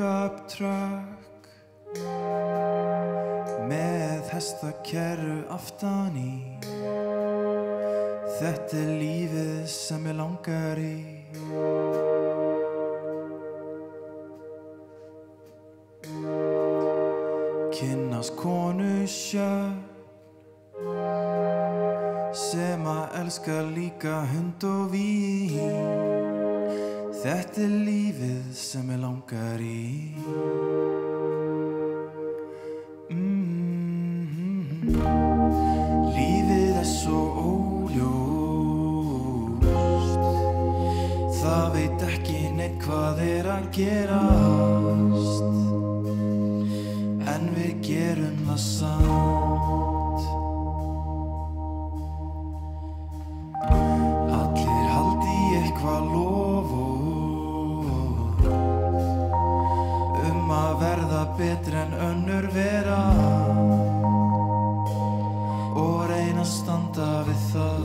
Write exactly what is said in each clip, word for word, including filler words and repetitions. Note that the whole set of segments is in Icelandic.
pickup truck með hestakerru aftan í. Þetta er lífið sem mig langar í. Kynnast konu sjöfn sem að elska líka hund og vín. Þetta er lífið sem mig langar í. Mm-hmm. Lífið er svo óljóst. Það veit ekki neitt hvað er að gerast, en við gerum það samt. Allir haldi eitthvað loforð um að verða betri en önnur vera og reyna að standa við það.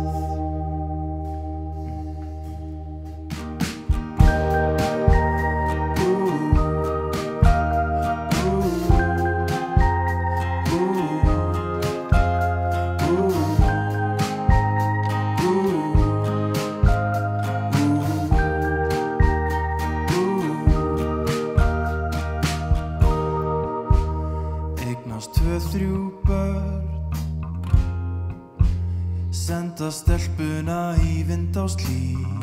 Tvö, þrjú börn, senda stelpuna í vindáshlíð.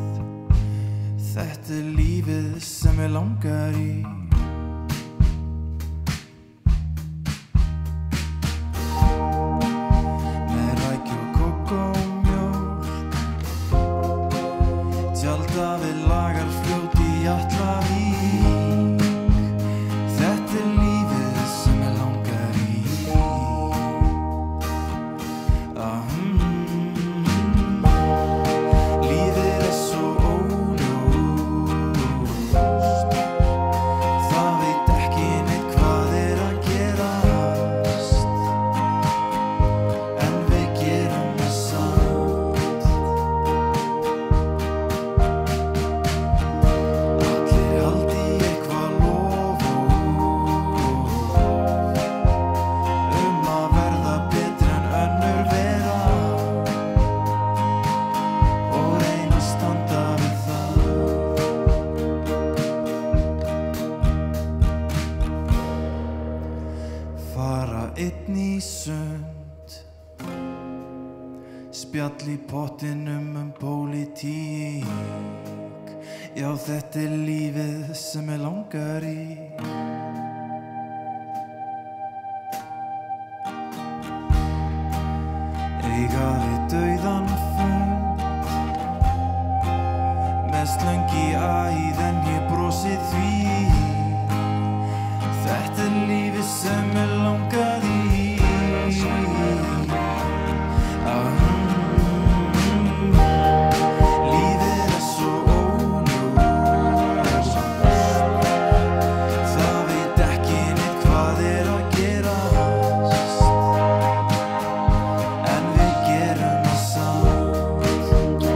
Þetta er lífið sem mig langar í. Með rækju og kókómjólk, tjalda við Lagarfljót í Atlavík. Þetta er lífið sem mig langar í. Fara einn í sund, spjall í pottinum um pólitík. Já, þetta er lífið sem mig langar í. Eiga við dauðan fund með slöng í æð en ég brosi því. Þetta er lífið sem mig langar í. Lífið er svo óljóst. Það veit ekki neitt hvað er að gerast, en við gerum það samt.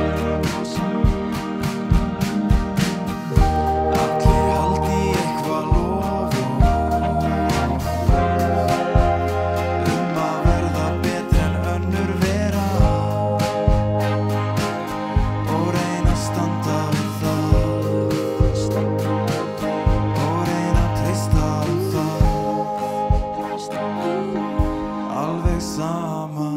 Allir haldi eitthvað loforð um að verða betri en önnur vera og reyna að standa við það og reyna að treysta á það. Alveg sama